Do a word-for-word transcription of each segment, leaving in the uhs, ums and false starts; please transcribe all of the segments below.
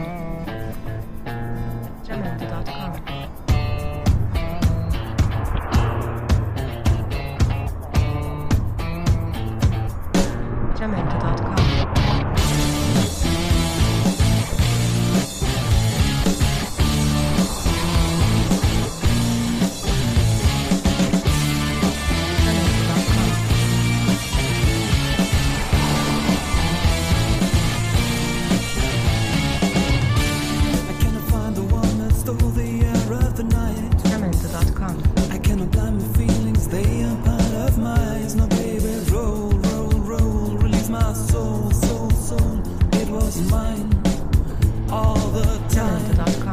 Jamendo dot com. Jamendo dot com. I cannot blind my feelings, they are part of my eyes. Now baby, roll, roll, roll, release my soul, soul, soul. It was mine all the time.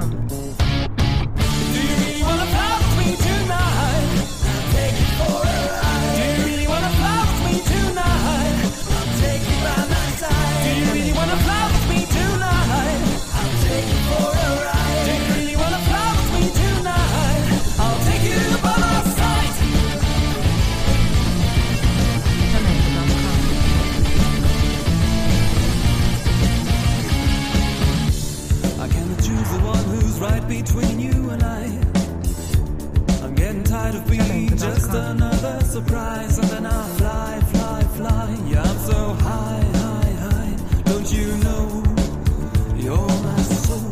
Do you really wanna fly with me tonight? I'll take you for a ride. Do you really wanna fly with me tonight? I'll take you by my side. Do you really wanna fly with me tonight? I'll take you for a ride. Do you really wanna fly with me tonight? I'll take you by my side. I cannot choose the one who's right between you and I. I'm getting tired of being just another surprise. And then I fly, fly, fly. Yeah, I'm so high, high, high. Don't you know you're my soul?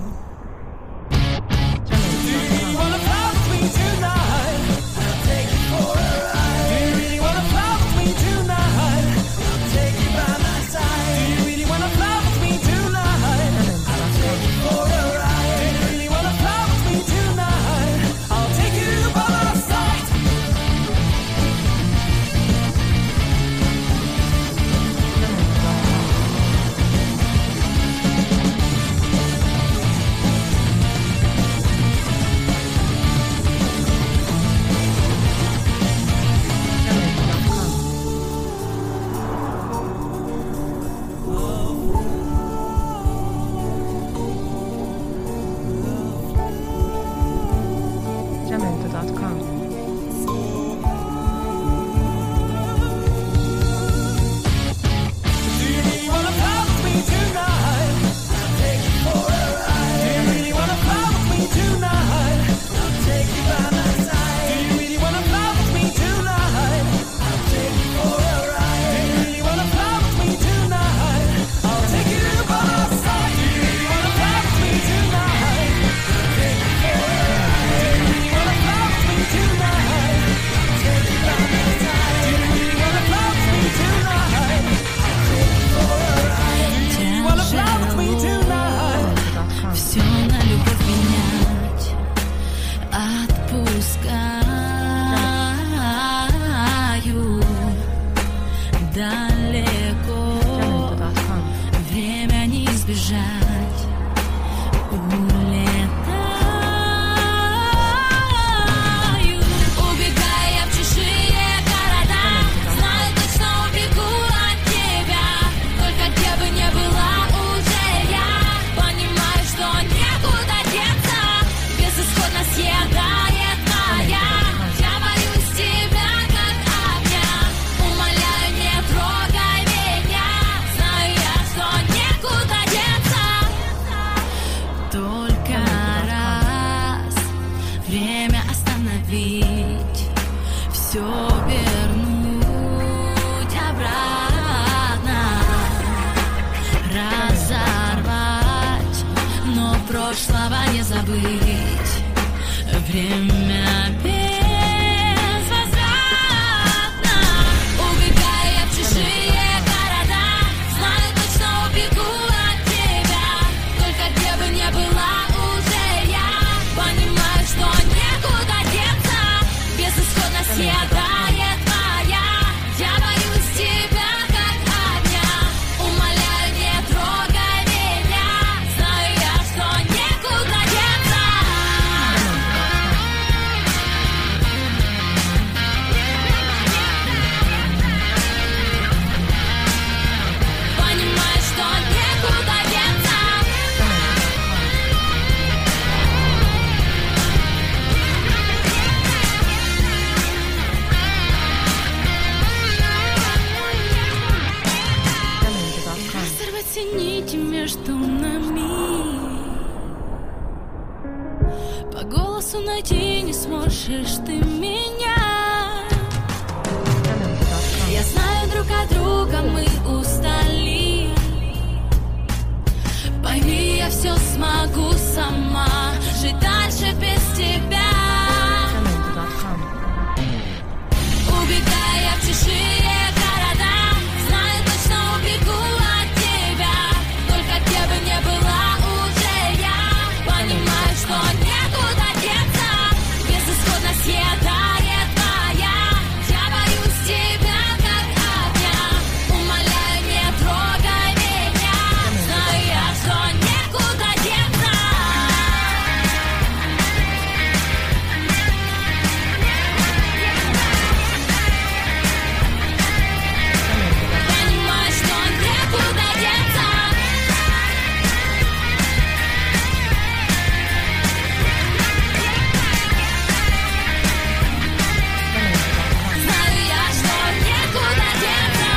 Do you really wanna fly with me tonight? I'll take you for a ride. Do you really wanna fly with me tonight? I'll take you by my side. Do you really wanna fly with me tonight? I'll take you for a ride. Do you really wanna fly with me tonight? I'll take you by my side. Jamendo dot com. Do you really wanna fly with me tonight? I'll take you for a ride. Do you really wanna fly with me tonight? I'll take you by my side. Do you really wanna fly with me tonight? I'll take you for a ride. Do you really wanna fly with me tonight? I'll take you by my side. Do you really wanna fly with me tonight? I'll take you for a ride. Do you really wanna fly with me tonight? I'll take you by my side. Do you really wanna fly with me tonight? I'll take you for a ride. Do you really wanna fly with me tonight? Все на любовь менять, отпускаю далеко, время не избежать, улетаю, убегая в чужие города, знаю, точно убегу от тебя, только где бы не была уже я, понимаю, что некуда деться, безысходно съедает моя, я боюсь тебя как огня, умоляю, не трогай меня, знаю я, что некуда деться, только раз время остановить, все вернуть обратно, разорвать, но прошлого не забыть, время безвозвратно, убегая в чужие города, знаю, точно убегу от тебя, только где бы не была уже я, понимаю, что некуда деться, безысходно съедает моя, я боюсь тебя как огня, умоляю, не трогай меня, знаю я, что некуда деться. спасу найти не сможешь ты меня. Я знаю, друг от друга мы устали. Пойми, я все смогу сама жить дальше без тебя. Убегая в чужие города, знаю, точно убегу от тебя. Только где бы не была уже я, понимаю, что некуда деться. Безысходно съедает моя. Я боюсь тебя как огня. Умоляю, не трогай меня. Знаю я, что некуда деться. Понимаю, что некуда деться. Знаю я, что некуда деться.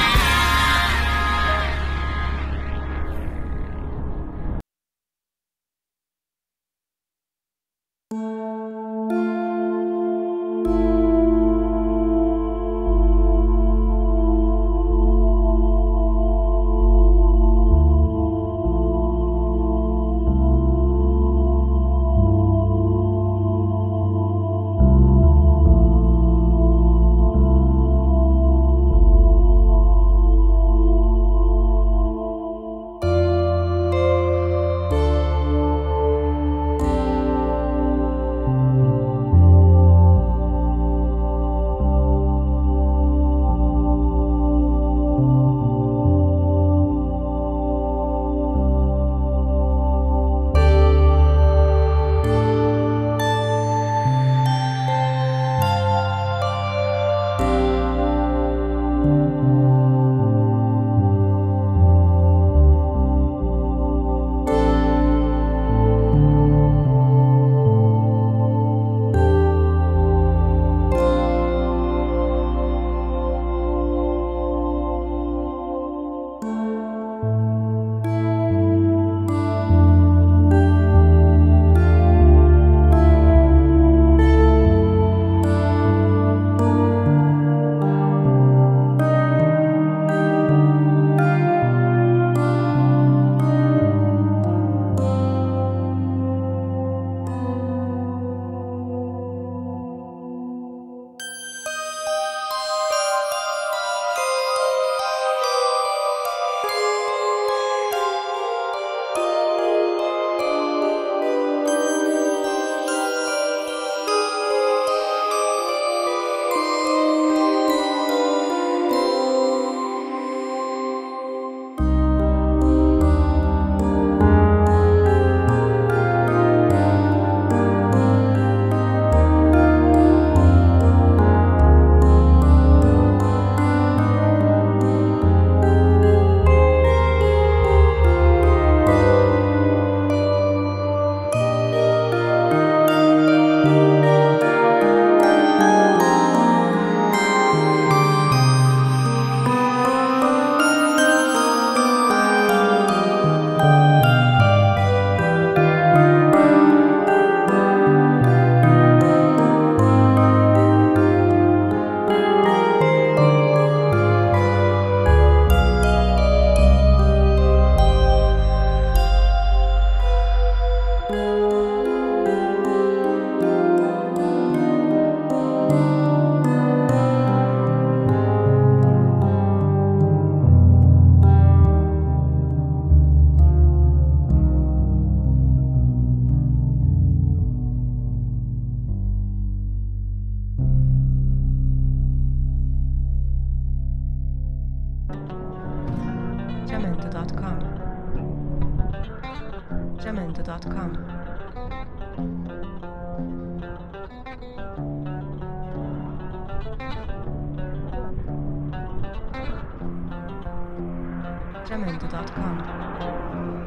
Jamendo dot com. Jamendo dot com. Jamendo dot com.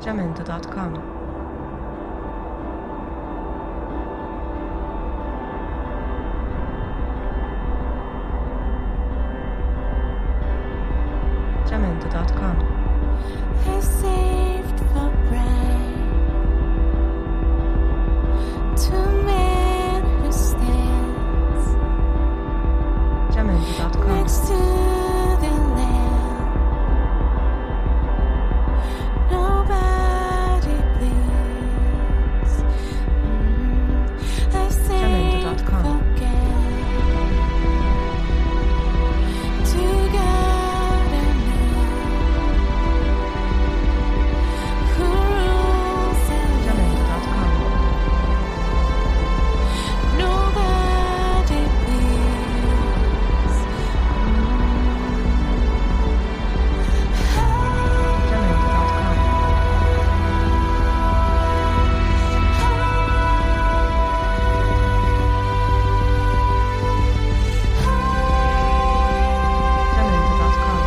Jamendo dot com. Jamendo dot com. I saved for bread to a man who stands Jamendo dot com. next to the lamb. Nobody bleeds. Mm, I saved Jamendo dot com. for to God and who rules and Jamendo dot com. nobody bleeds. Jamendo dot com. Jamendo dot com.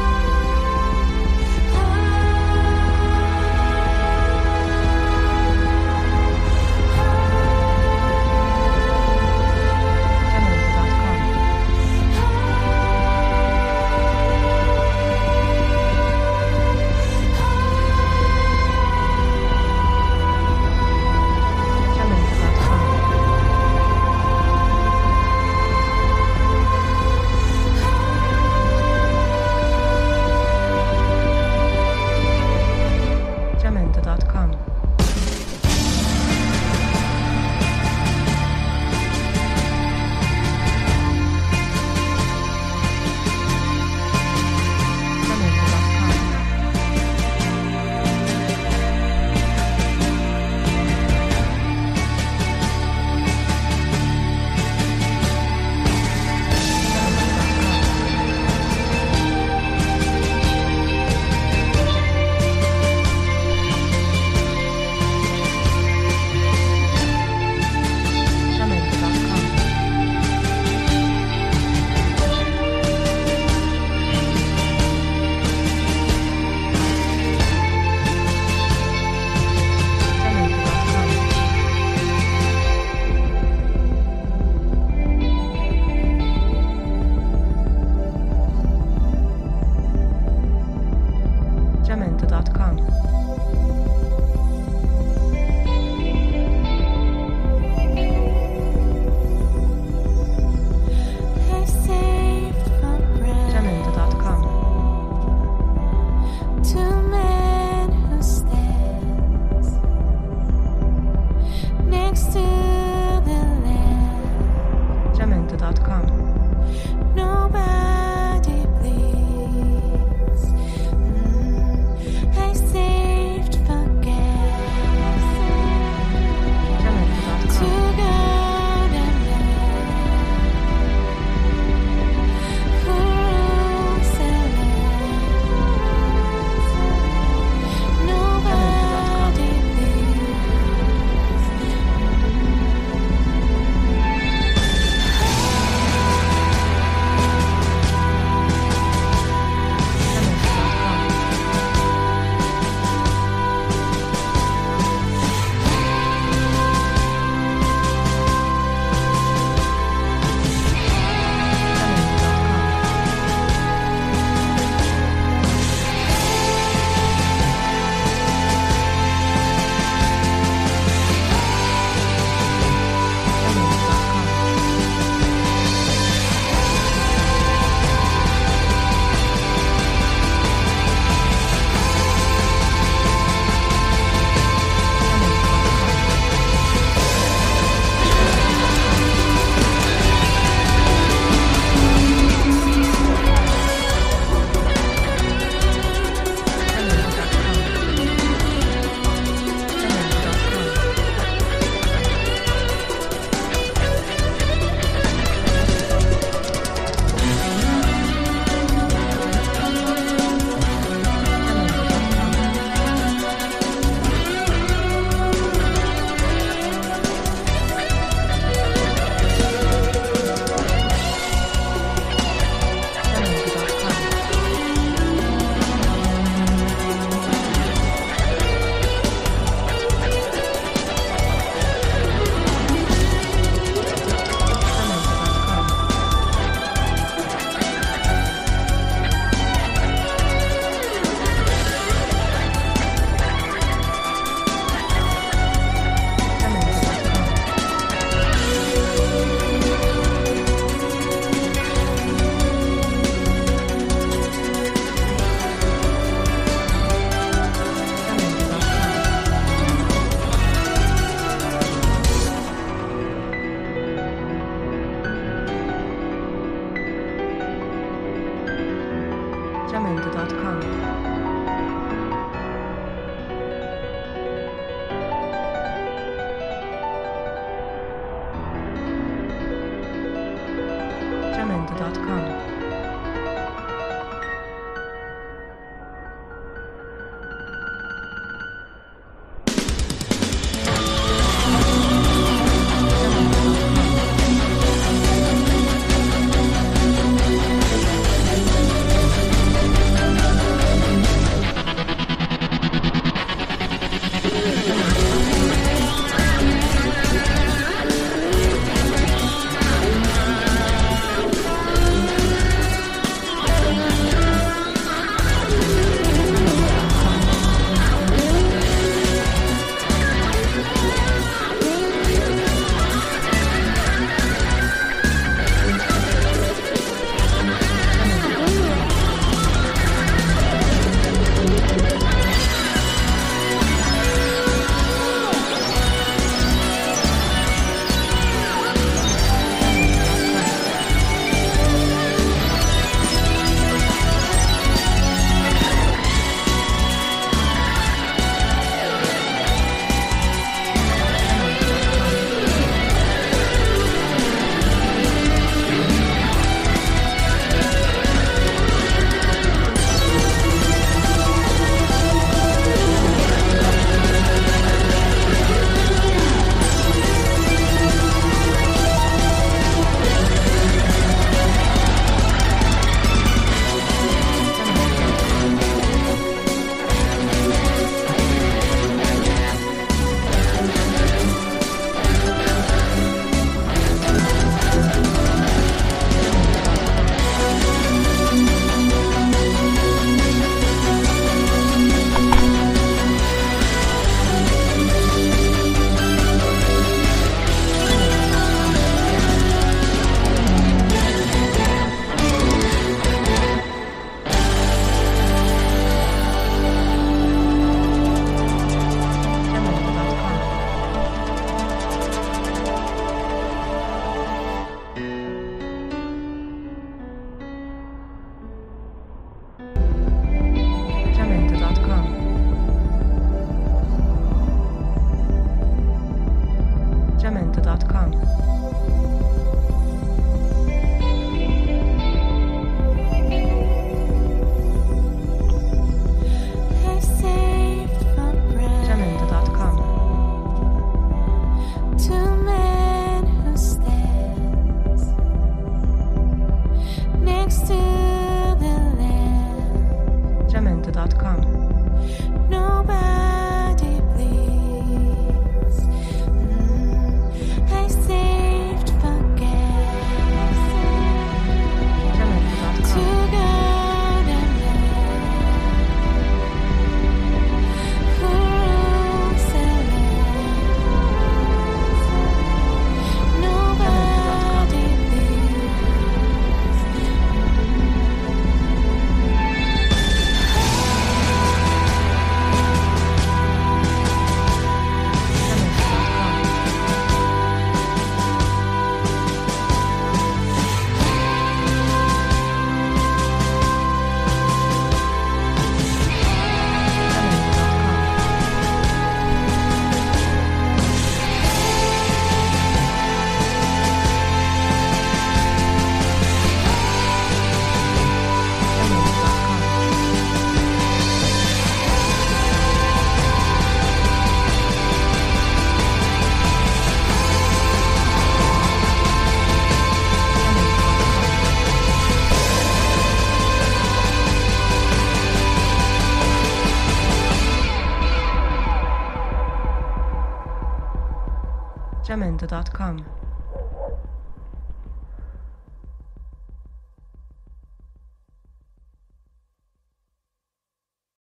Jamendo dot com. Jamendo dot com. Jamendo dot com. Jamendo dot com. Jamendo dot com. Jamendo dot com. Jamendo dot com. I saved for bread Jamendo dot com. to a man who stands next to the lamb. Jamendo dot com. Nobody bleeds. Mm, I saved dot com. Jamendo dot com. Jamendo dot com. Jamendo dot com. Jamendo dot com. Nobody bleeds. Mm, I saved for gas Jamendo dot to com. go to who rules the land. Nobody bleeds. Jamendo dot com.